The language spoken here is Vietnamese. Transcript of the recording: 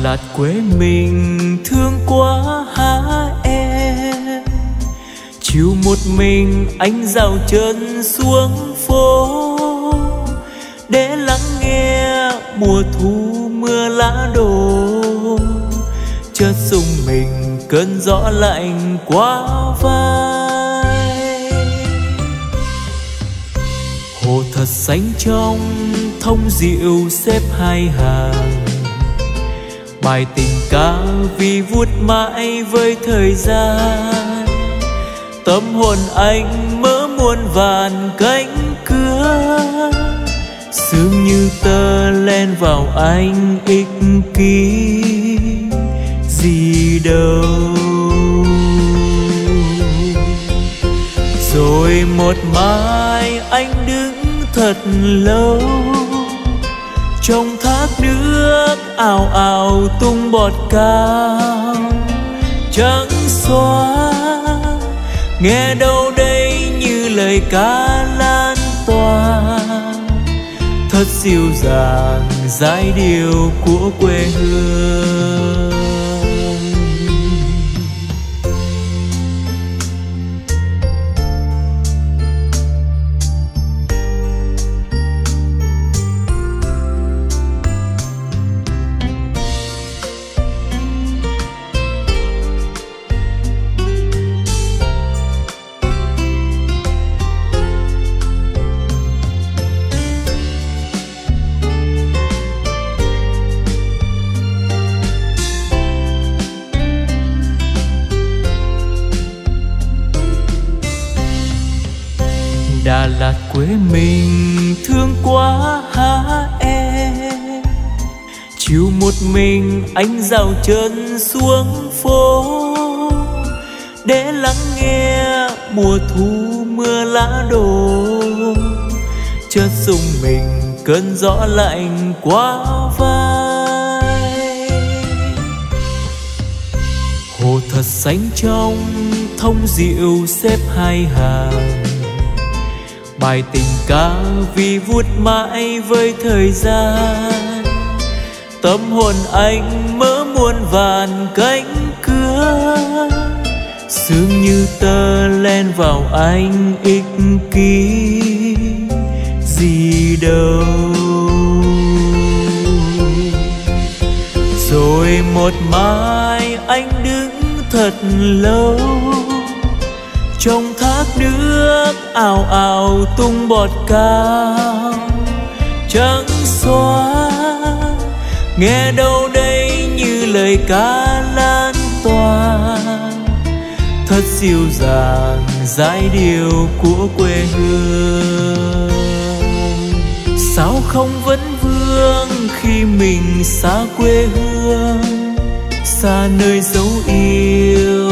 Lạt quê mình thương quá hả em. Chiều một mình anh dạo chân xuống phố để lắng nghe mùa thu mưa lá đổ. Chợt rùng mình cơn gió lạnh qua vai. Hồ thật xanh trong thông rượu xếp hai hàng. Bài tình ca vì vuốt mãi với thời gian. Tâm hồn anh mơ muôn vàn cánh cửa. Sương như tơ len vào anh ích kỷ gì đâu. Rồi một mai anh đứng thật lâu trong thác nước ào ào tung bọt cao. Trắng xóa nghe đâu đây như lời ca lan tỏa. Thật dịu dàng giai điệu của quê hương. Đà Lạt quê mình thương quá hả em. Chiều một mình anh dạo chân xuống phố để lắng nghe mùa thu mưa lá đổ. Chợt rùng mình cơn gió lạnh qua vai. Hồ thật xanh trong thông rượu xếp hai hàng. Bài tình ca vì vuốt mãi với thời gian. Tâm hồn anh mơ muôn vàn cánh cửa. Sương như tơ len vào anh ích kỷ gì đâu. Rồi một mai anh đứng thật lâu trong thác nước ào ào tung bọt cao. Trắng xóa nghe đâu đây như lời ca lan tỏa. Thật dịu dàng giai điệu của quê hương. Sao không vấn vương khi mình xa quê hương, xa nơi dấu yêu